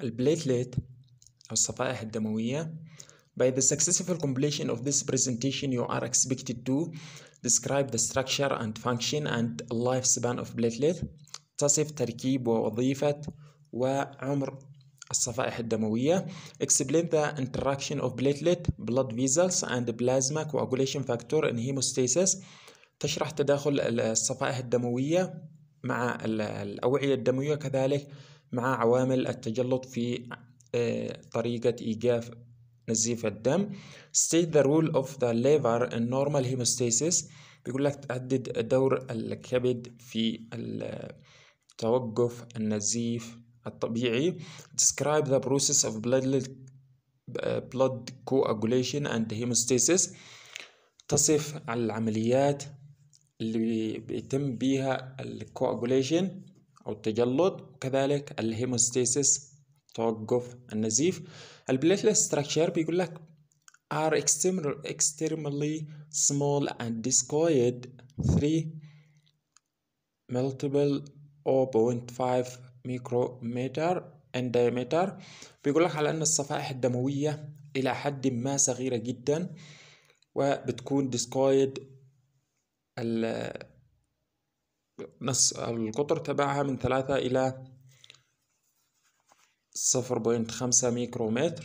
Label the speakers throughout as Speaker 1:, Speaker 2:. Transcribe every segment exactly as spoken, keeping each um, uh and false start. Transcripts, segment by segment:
Speaker 1: البليتلت أو الصفائح الدموية. By the successful completion of this presentation you are expected to describe the structure and function and lifespan of platelet. تصف تركيب ووظيفة وعمر الصفائح الدموية. Explain the interaction of platelet, blood vessels and plasma coagulation factor in hemostasis. تشرح تداخل الصفائح الدموية مع الأوعية الدموية كذلك مع عوامل التجلط في طريقة إيقاف نزيف الدم. State the role of the liver in normal hemostasis. بيقول لك تحدد دور الكبد في توقف النزيف الطبيعي. Describe the process of blood blood coagulation and hemostasis. تصف العمليات اللي بيتم بيها الكواغوليشن أو التجلط وكذلك الهيموستاسيس توقف النزيف. البليتلت ستراكشر بيقول لك are extremely small and discoid three multiple zero point five micrometer in diameter. بيقول لك على أن الصفائح الدموية إلى حد ما صغيرة جدا وبتكون discoid القطر تبعها من ثلاثة إلى صفر فاصلة خمسة ميكرومتر.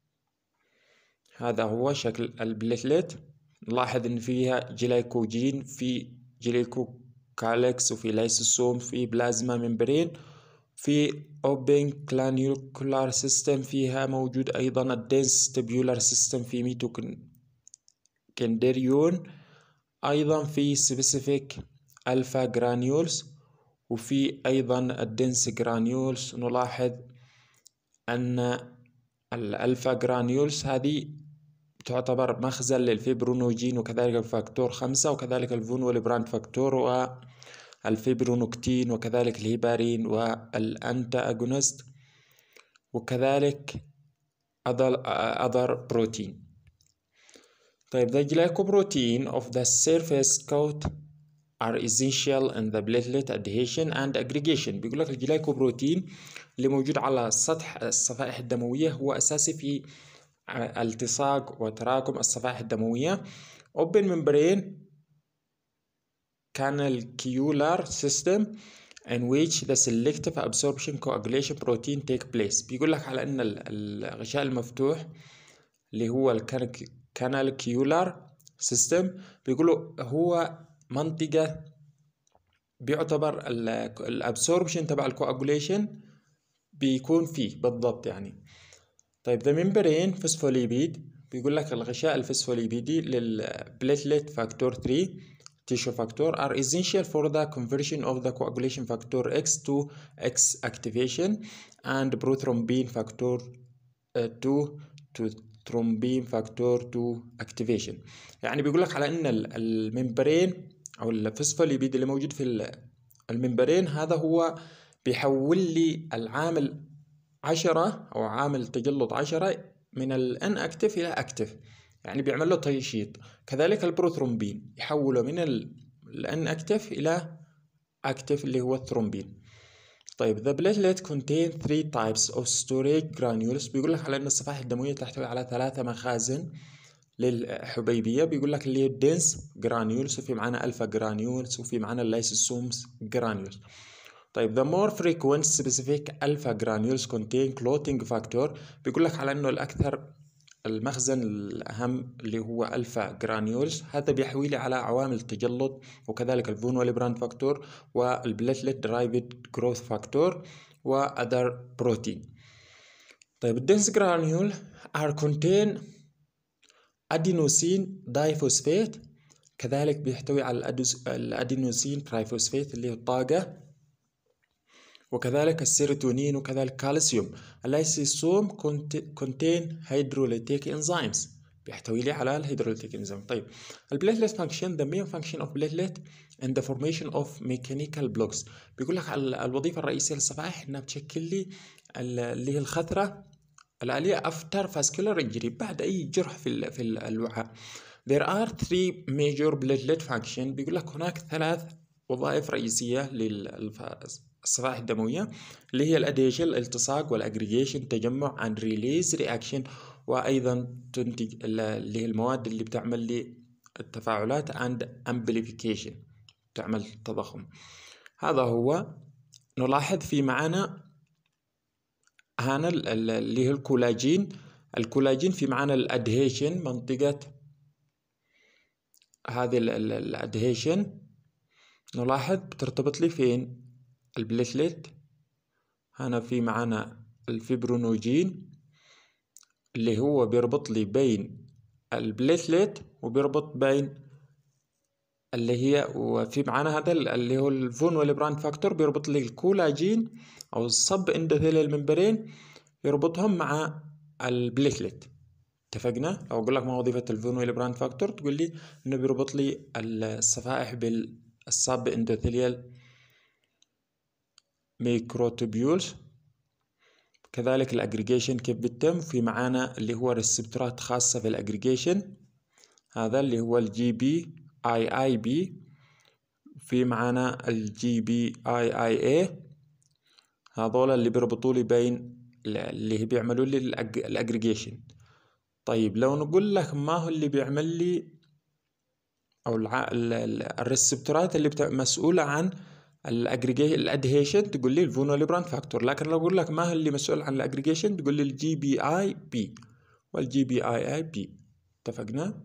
Speaker 1: هذا هو شكل البليتلت. نلاحظ إن فيها جلايكوجين، في جليكوكالكس، وفي لايسوسوم، في بلازما ممبرين، في open glandular system، فيها موجود أيضا الدنس tubular system في ميتوكوندريون، أيضا في specific alpha granules، وفي أيضا الدنس granules. نلاحظ أن الألفا جرانيولز هذه تعتبر مخزن للفيبرونوجين وكذلك الفاكتور خمسة وكذلك الفونوليبراند فاكتور والفيبرونوكتين وكذلك الهيبارين والأنتا أجونست وكذلك other protein. طيب the glycoprotein of the surface coat are essential in the platelet adhesion and aggregation. بيقول لك الجلايكوبروتين اللي موجود على سطح الصفائح الدموية هو أساسي في التصاق وتراكم الصفائح الدموية. open membrane canalicular system in which the selective absorption coagulation protein take place. بيقول لك على أن الغشاء المفتوح اللي هو الكاناليكيولار سيستم بيقولوا هو منطقة بيعتبر الابسوربشن تبع الكواغوليشن بيكون فيه بالضبط يعني. طيب the membrane phospholipid بيقول لك الغشاء الفسفوليبيدي للبليتلت فاكتور ثلاثة tissue factor are essential for the conversion of the coagulation factor X to X activation and prothrombin factor two to thrombin factor two activation. يعني بيقول لك على ان الممبرين او الفسفوليبيد اللي موجود في الممبرين هذا هو بيحول لي العامل عشرة او عامل تجلط عشرة من الان اكتف الى اكتف، يعني بيعمل له تنشيط. كذلك البروثرومبين يحوله من الان اكتف الى اكتف اللي هو الثرومبين. طيب the platelet contain three types of storage granules. بيقول لك على ان الصفائح الدمويه تحتوي على ثلاثه مخازن للحبيبيه. بيقول لك اللي هي الدنس جرانيولز، وفي معانا الفا جرانيولز، وفي معانا اللايسوسومز جرانيولز. طيب the more frequent specific alpha granules contain clotting factor. بيقول لك على انه الاكثر المخزن الأهم اللي هو ألفا جرانيولز، هذا بيحوي لي على عوامل التجلط وكذلك الفونوليبراند فاكتور والبليتلت درايفد جروث فاكتور وأذر بروتين. طيب الدنس جرانيول are contain أدينوسين دايفوسفات، كذلك بيحتوي على الأدينوسين ترايفوسفات اللي هو الطاقة، وكذلك السيروتونين وكذلك كالسيوم. اللايسوسوم contain hydrolytic enzymes، بيحتوي لي على الهيدروليتيك انزيم. طيب البليتلت function the main function of platelet in the formation of mechanical blocks. بيقول لك على الوظيفة الرئيسية للصفائح انها بتشكل لي اللي هي الخثرة الآلية after vascular injury، بعد أي جرح في في الوعاء. There are three major platelet function. بيقول لك هناك ثلاث وظائف رئيسية لل الصفائح الدموية اللي هي الادهيشن الالتصاق والاجريجيشن تجمع عن ريليز رياكشن، وايضا تنتج اللي هي المواد اللي بتعمل لي التفاعلات عند امبليفيكيشن تعمل تضخم. هذا هو. نلاحظ في معانا هنا اللي هي الكولاجين. الكولاجين في معانا الادهيشن، منطقة هذه الادهيشن نلاحظ بترتبط لي فين؟ البليتلت. هنا في معانا الفيبرونوجين اللي هو بيربط لي بين البليتلت وبيربط بين اللي هي، وفي معانا هذا اللي هو الفون والبراند فاكتور بيربط لي الكولاجين او الصب اندوثيليال ممبرين، يربطهم مع البليتلت. اتفقنا؟ لو اقول لك ما وظيفة الفون والبراند فاكتور تقول لي انه بيربط لي الصفائح بالصب اندوثيليال ميكروتوبيولز. كذلك الاجريجيشن كيف بتتم، في معانا اللي هو ريسبتورات خاصة في الاجريجيشن، هذا اللي هو الجي بي اي اي بي، في معانا الجي بي اي اي اي، هذول اللي بيربطوا لي بين اللي بيعملوا لي الاجريجيشن. طيب لو نقول لك ما هو اللي بيعمل لي او الريسبتورات اللي مسؤولة عن الاجريجيشن الادهيشن، تقول لي الفون والبراند فاكتور. لكن لو اقول لك ما هو اللي مسؤول عن الاجريجيشن تقول لي الجي بي اي بي والجي بي اي اي بي. اتفقنا؟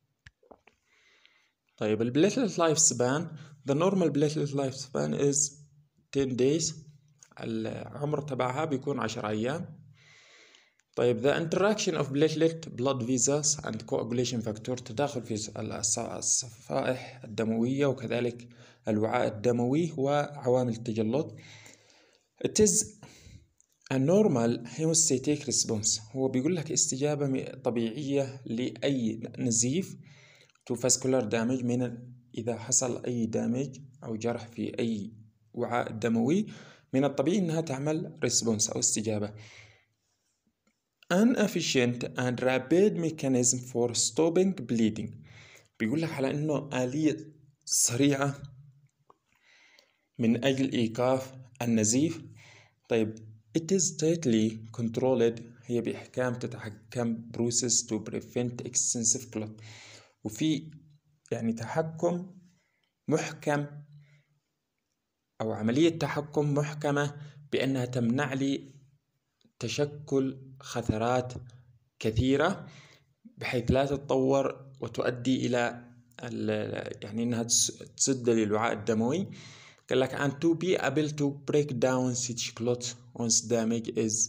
Speaker 1: طيب البليتلت لايف سبان، the normal platelet life span is ten days، العمر تبعها بيكون عشر أيام. طيب the interaction of platelet blood vessels and coagulation factor، تداخل في الصفائح الدموية وكذلك الوعاء الدموي وعوامل التجلط. it is a normal hemostatic response، هو بيقول لك استجابة طبيعية لأي نزيف to vascular damage، من إذا حصل أي دامج أو جرح في أي وعاء دموي من الطبيعي أنها تعمل response أو استجابة. an efficient and rapid mechanism for stopping bleeding، بيقول لك على أنه آلية سريعة من أجل إيقاف النزيف. طيب it is tightly controlled، هي بإحكام تتحكم process to prevent excessive clot، وفي يعني تحكم محكم أو عملية تحكم محكمة بأنها تمنع لي تشكل خثرات كثيرة بحيث لا تتطور وتؤدي إلى يعني أنها تسد لي الوعاء الدموي. قال لك and to be able to break down such clots once damage is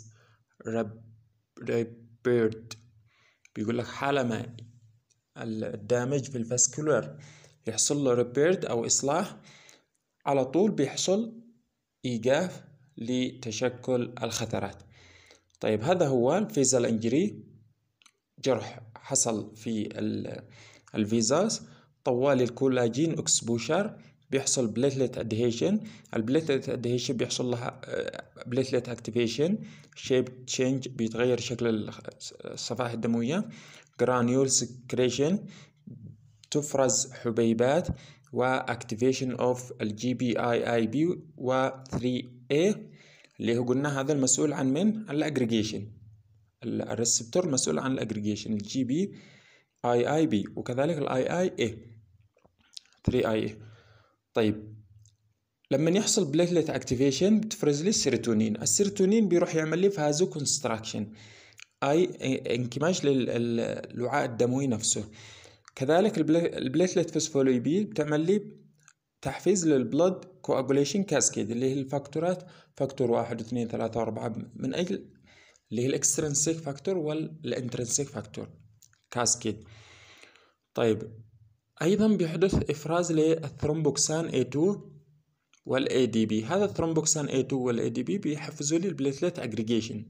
Speaker 1: repaired، بيقول لك حالما الدامج في الفاسكولار يحصل له repaired أو إصلاح، على طول بيحصل إيقاف لتشكل الخثرات. طيب هذا هو الفيزال انجري، جرح حصل في الفيزاز طوال الكولاجين اكسبوشر، بيحصل بليتلت ادهيشن، البليتلت ادهيشن بيحصل لها بليتلت اكتيفيشن، شيب تشينج بيتغير شكل الصفائح الدموية، جرانيول سكريشن تفرز حبيبات، واكتيفيشن اوف الجي بي اي اي بي و ثري إيه اللي هو قلنا هذا المسؤول عن من الاجريجيشن، الريسبتور المسؤول عن الاجريجيشن الجي بي اي اي بي، وكذلك الاي اي اي ثري اي اي. طيب لما يحصل بليتلت اكتيفيشن بتفرز لي السيروتونين، السيروتونين بيروح يعمل لي فازو كونستراكشن اي انكماش للوعاء الدموي نفسه. كذلك البليتلت فوسفوليبيد بتعمل لي تحفيز للبلد كواجوليشن كاسكيد اللي هي الفاكتورات، فاكتور واحد واثنين ثلاثة واربعة، من اجل اللي هي الاكسترنسيك فاكتور والانترنسيك فاكتور كاسكيد. طيب ايضا بيحدث افراز للثرومبوكسان إيه تو والاي دي بي، هذا الثرومبوكسان إيه تو والاي دي بي بيحفزوا لي البليتلت اجريجيشن.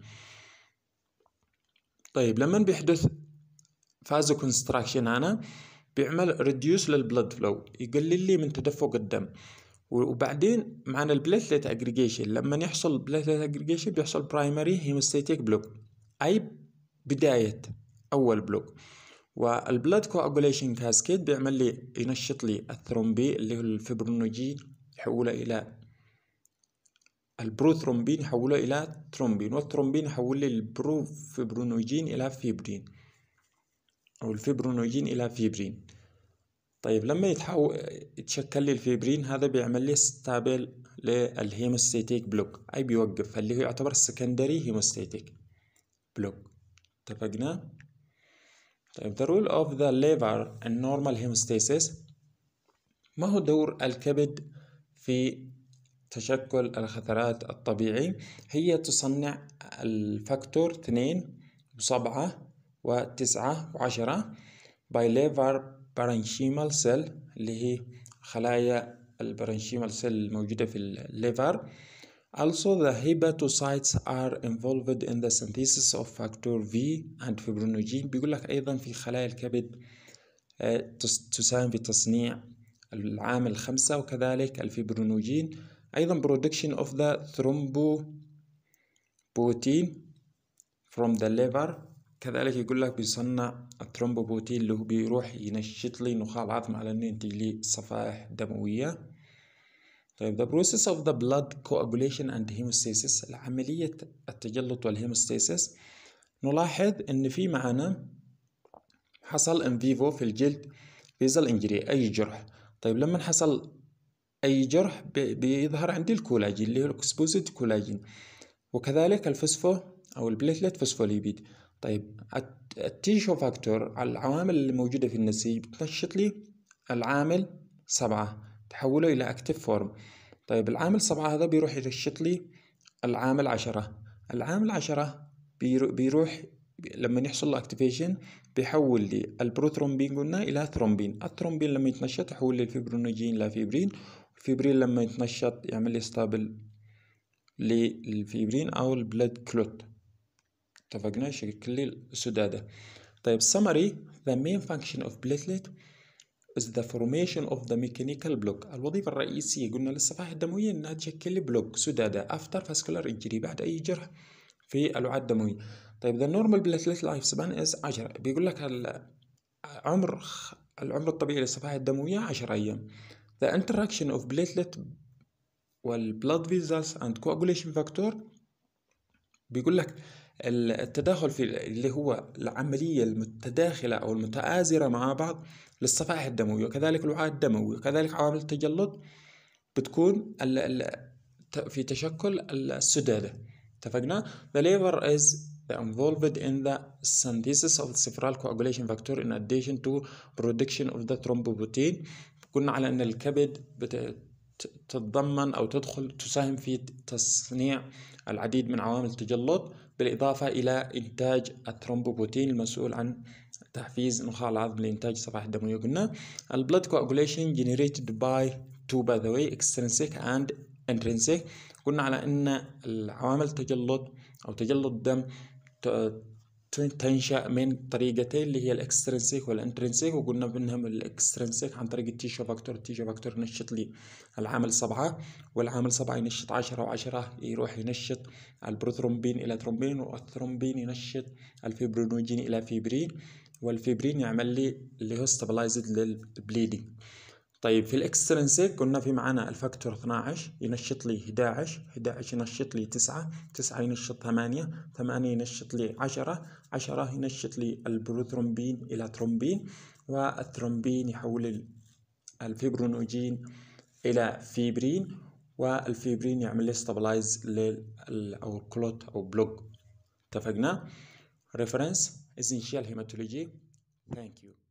Speaker 1: طيب لما بيحدث فازو كونستراكشن هنا بيعمل ريديوس للبلد فلو، يقلل لي من تدفق الدم. وبعدين معنا البليتلت اجريجيشن، لما يحصل بليتلت اجريجيشن بيحصل برايمري هيموستاتيك بلوك، اي بداية اول بلوك. والبلد كواجوليشن كاسكيد بيعمل لي ينشط لي الثرومبي اللي هو الفبرونوجين، يحوله الى البروثرومبين يحوله إلى ترومبين، والترومبين يحول لي البروفيبرينوجين إلى فيبرين أو الفيبرينوجين إلى فيبرين. طيب لما يتحول يتشكل لي الفيبرين هذا بيعمل لي ستابل للهيموستاتيك بلوك، أي بيوقف اللي هو يعتبر سكندري هيموستاتيك بلوك. اتفقنا؟ طيب the role of the liver in normal hemostasis. ما هو دور الكبد في تشكل الخثرات الطبيعي؟ هي تصنع الفاكتور اثنين وسبعة وتسعة وعشرة by liver parenchymal cell اللي هي خلايا البرانشيمال سيل الموجودة في الليفر. Also the hepatocytes are involved in the synthesis of factor V and fibrinogen. بيقول لك أيضا في خلايا الكبد تساهم في تصنيع العامل خمسة وكذلك الفيبرينوجين. أيضا production of the thromboprotein from the liver. كذلك يقول لك بيصنع الثرومبوبروتين اللي هو بيروح ينشط لي نخاع العظم على انه ينتج لي صفائح دموية. طيب the process of the blood coagulation and hemostasis. العملية التجلط والهيموستاسيس. نلاحظ ان في معنا حصل ان فيفو في الجلد فيزل انجري اي جرح. طيب لما حصل اي جرح بيظهر عندي الكولاجين اللي هو الاكسبوزد كولاجين، وكذلك الفوسفو او البليتلت فوسفوليبيد. طيب التيشو فاكتور العوامل اللي موجودة في النسيج بتنشط لي العامل سبعة تحوله إلى أكتيف فورم. طيب العامل سبعة هذا بيروح ينشط لي العامل عشرة. العامل عشرة بيروح لما يحصل له اكتيفيشن بيحول لي البروثرومبين قلنا إلى ثرومبين. الثرومبين لما يتنشط يحول لي الفيبرينوجين إلى فيبرين، الفيبرين لما يتنشط يعمل لي ستابل للفيبرين أو البلد كلوت. اتفقنا؟ شكل لي السدادة. طيب summary the main function of platelet is the formation of the mechanical block. الوظيفة الرئيسية قلنا للصفائح الدموية انها تشكل لي بلوك سدادة after vascular injury بعد اي جرح في الوعاء الدموي. طيب the normal platelet life span is عشرة. بيقول لك العمر العمر الطبيعي للصفائح الدموية عشرة ايام. the interaction of platelet والبلاد فيزلز and coagulation factor. بيقول لك التداخل في اللي هو العملية المتداخلة أو المتآزرة مع بعض للصفائح الدموية وكذلك الوعاء الدموي وكذلك عوامل التجلط بتكون في تشكل السدادة. اتفقنا؟ The liver is involved in the synthesis of several coagulation factor in addition to production of the thromboprotein. قلنا على أن الكبد تتضمن أو تدخل تساهم في تصنيع العديد من عوامل التجلط بالإضافة إلى إنتاج الثرومبوبروتين المسؤول عن تحفيز نخاع العظم لإنتاج الصفائح الدموية. قلنا البلد coagulation generated by two by the way extrinsic and intrinsic. قلنا على أن العوامل التجلط أو تجلط الدم تنشأ من طريقتين اللي هي الاكسترنسيك والانترنسيك، وقلنا منهم الاكسترنسيك عن طريق التيشو فاكتور. التيشو فاكتور ينشط لي العامل سبعة، والعامل سبعة ينشط عشرة، وعشرة يروح ينشط البروثرومبين إلى ثرومبين، والثرومبين ينشط الفيبرينوجين إلى فيبرين، والفيبرين يعمل لي اللي هو ستابلايزد للبليدنج. طيب في الاكسترنسيك قلنا في معنا الفاكتور اثناشر ينشط لي احد عشر، احد عشر ينشط لي تسعة، تسعة ينشط ثمانية، ثمانية ينشط لي عشرة، عشرة ينشط لي البروثرومبين إلى ثرومبين، والثرومبين يحول الفيبرينوجين إلى فيبرين، والفيبرين يعمل لي ستابلايز لل أو كلوت أو بلوك. اتفقنا؟ Reference Essential Hematology. Thank you.